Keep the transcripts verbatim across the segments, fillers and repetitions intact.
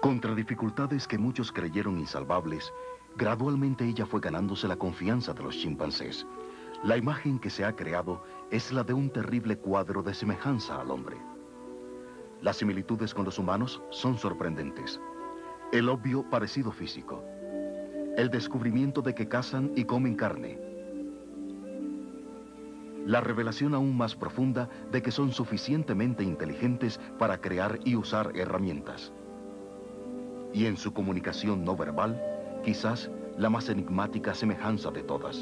Contra dificultades que muchos creyeron insalvables, gradualmente ella fue ganándose la confianza de los chimpancés. La imagen que se ha creado es la de un terrible cuadro de semejanza al hombre. Las similitudes con los humanos son sorprendentes. El obvio parecido físico. El descubrimiento de que cazan y comen carne. La revelación aún más profunda de que son suficientemente inteligentes para crear y usar herramientas. Y en su comunicación no verbal, quizás la más enigmática semejanza de todas.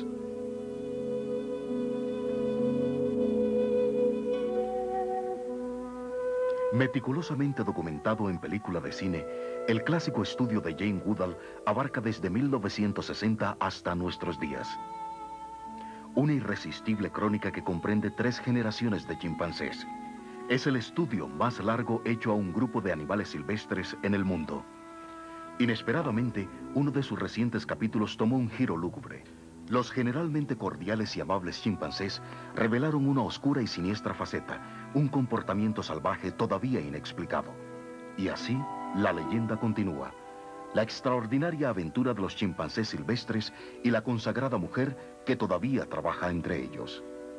Meticulosamente documentado en película de cine, el clásico estudio de Jane Goodall abarca desde mil novecientos sesenta hasta nuestros días. Una irresistible crónica que comprende tres generaciones de chimpancés. Es el estudio más largo hecho a un grupo de animales silvestres en el mundo. Inesperadamente, uno de sus recientes capítulos tomó un giro lúgubre. Los generalmente cordiales y amables chimpancés revelaron una oscura y siniestra faceta, un comportamiento salvaje todavía inexplicado. Y así, la leyenda continúa. La extraordinaria aventura de los chimpancés silvestres y la consagrada mujer que todavía trabaja entre ellos.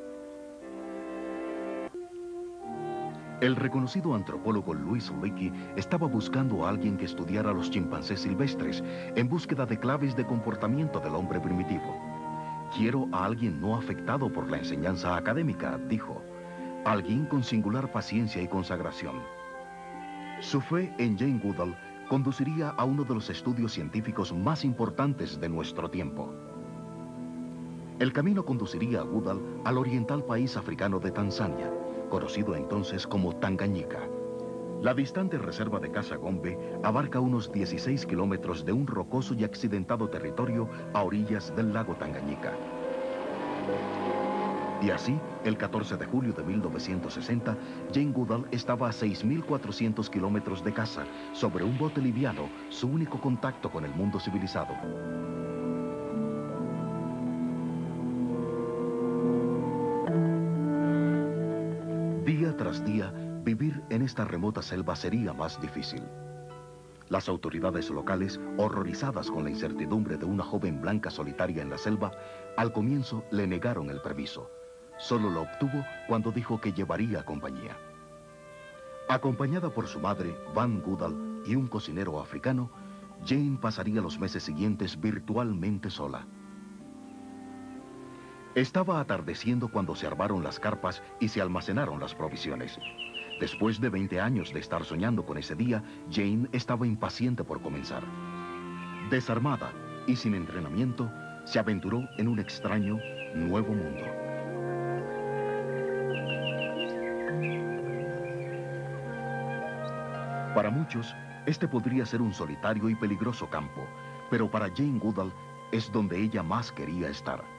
El reconocido antropólogo Louis Leakey estaba buscando a alguien que estudiara los chimpancés silvestres en búsqueda de claves de comportamiento del hombre primitivo. Quiero a alguien no afectado por la enseñanza académica, dijo. Alguien con singular paciencia y consagración. Su fe en Jane Goodall conduciría a uno de los estudios científicos más importantes de nuestro tiempo. El camino conduciría a Goodall al oriental país africano de Tanzania, conocido entonces como Tanganyika. La distante reserva de caza Gombe abarca unos dieciséis kilómetros de un rocoso y accidentado territorio a orillas del lago Tanganyika. Y así, el catorce de julio de mil novecientos sesenta, Jane Goodall estaba a seis mil cuatrocientos kilómetros de caza, sobre un bote liviano, su único contacto con el mundo civilizado. Día tras día, vivir en esta remota selva sería más difícil. Las autoridades locales, horrorizadas con la incertidumbre de una joven blanca solitaria en la selva, al comienzo le negaron el permiso. Solo lo obtuvo cuando dijo que llevaría compañía. Acompañada por su madre, Van Goodall, y un cocinero africano, Jane pasaría los meses siguientes virtualmente sola. Estaba atardeciendo cuando se armaron las carpas y se almacenaron las provisiones. Después de veinte años de estar soñando con ese día, Jane estaba impaciente por comenzar. Desarmada y sin entrenamiento, se aventuró en un extraño, nuevo mundo. Para muchos, este podría ser un solitario y peligroso campo, pero para Jane Goodall es donde ella más quería estar.